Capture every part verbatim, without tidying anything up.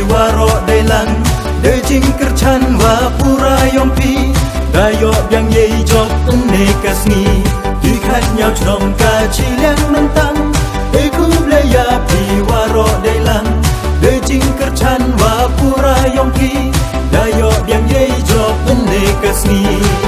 waro dailang de jingker chan wa pura yompi dayo yang ye job ne kasni di khat nhau chrom ka chi liang nam tang e kuble ya pi waro dailang de jingker chan wa pura yompi dayo yang ye job ne kasni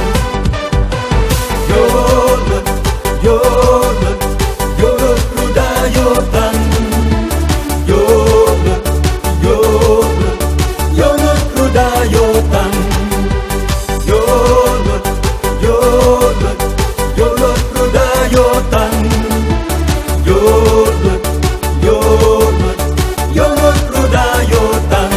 yo yo yo ruda yo tang yo yo yo ruda yo tang yo yo yo ruda yo tang yo yo yo ruda yo tang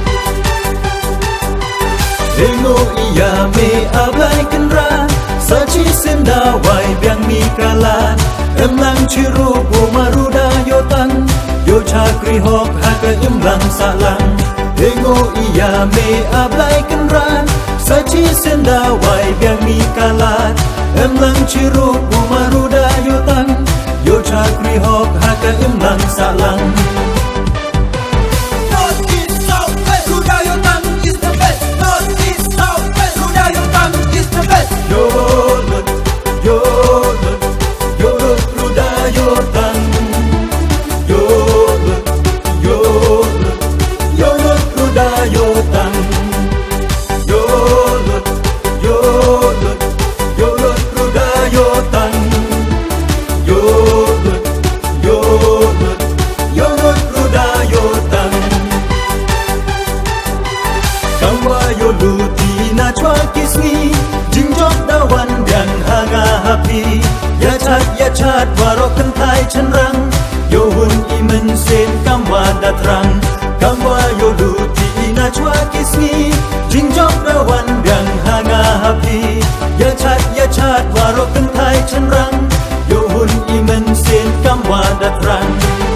dengo iya me ablai kenra sachi senda wai biang mi kalan emlang chiru bu maruda yo tang yo chakri hok haka imlang salang dengo iya me ablai kenran sachi senda wai biang mi kalan emlang chiru bu maruda yo tang yo chakri hok haka imlang salang Lutina chua kisni jingjok dawan biang hanga happy ya chat ya chat waro kentai cenrang yo hun imen sen kamwa datrang kamwa yo lutina chua kisni jingjok dawan biang hanga happy ya chat ya chat waro kentai cenrang yo hun imen sen kamwa datrang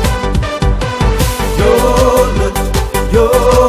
yo yo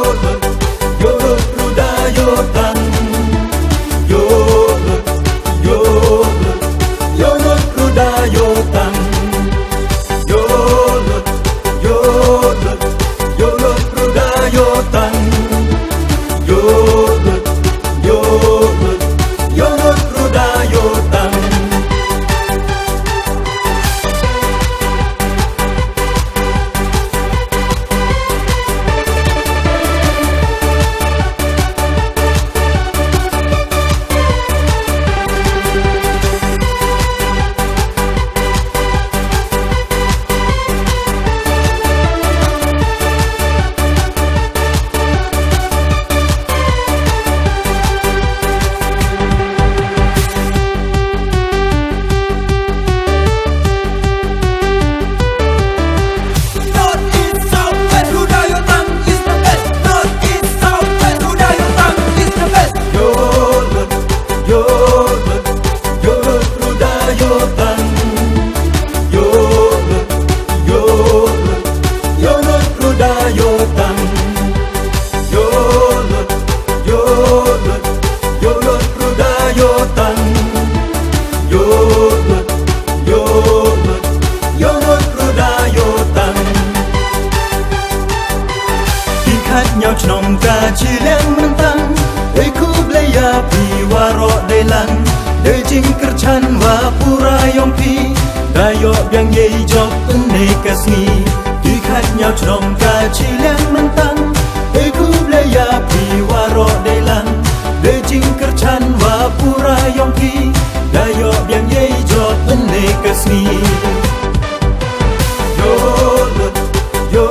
nhau chnom ka chi liang mentang e kuble ya pi waro dailang de jingker chan wa pura yompi dayo biang ye job ne kasni di khat nhau chnom ka chi liang mentang e kuble ya pi waro dailang de jingker chan wa pura yompi dayo biang ye job ne kasni yo yo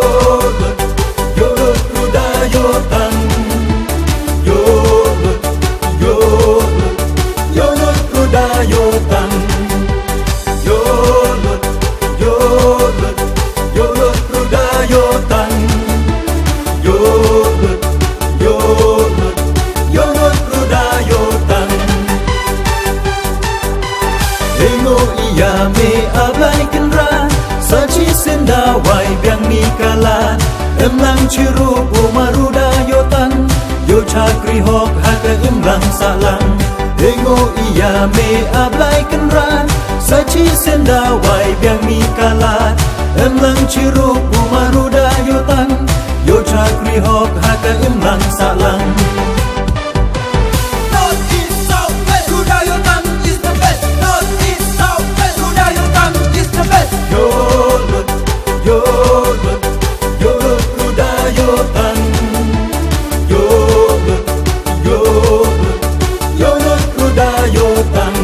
wai biang mi kalan emlang chiru bu maruda yo tang yo chakri hok haka emlang salang dengo iya me ablai kenran sachi senda wai biang mi kalan emlang chiru bu maruda yo tang yo chakri Grihok haka imlang salang. North, East, South, West, Rudayotan is the best. North, East, South, West, Rudayotan is the best. Yolut, yolut, yolut Rudayotan. Yolut, yolut, yolut Rudayotan.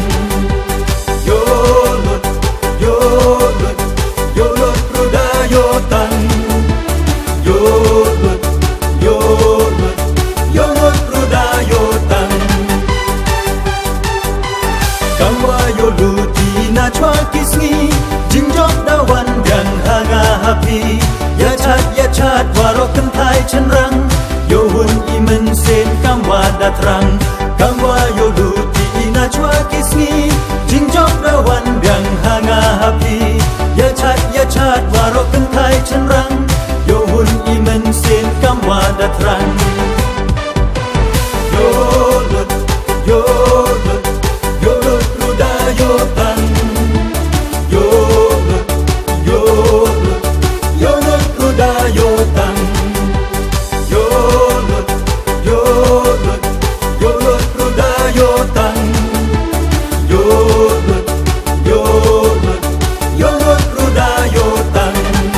Yolut, yolut, yolut Rudayotan. Yolut, yolut, yolut Rudayotan. Kamwa yoluti na chwa kisngi jingjok dawan yang hanga happy. Ya chat ya chat warok kentai cenrang. Yohun imen sen kamwa datrang. Kamwa yoluti na chwa kisngi jingjok dawan yang hanga happy. Ya chat ya chat warok kentai cenrang. Yohun imen sen kamwa datrang. Yolut, yolut, yolut Rudayotan. Yolut, yolut, yolut Rudayotan. Yolut, yolut, yolut Rudayotan. Yolut, yolut, yolut Rudayotan.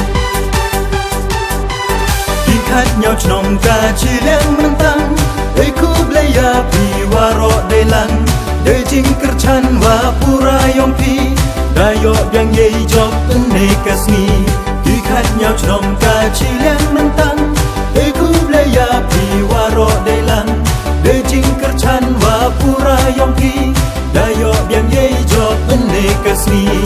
Ikat nhau trong ca chi liang mentang. Ơi khúc lê ya pi waro de lang. Đời chính cất chan wa pura yong pi. Dayo biang yei jok ene kasni. Ikat nhau trong ca chi liang mentang. Ơi khúc lê ya pi waro de lang. Đời chính cất chan wa pura yong pi. Dayo biang yei jok ene kasni.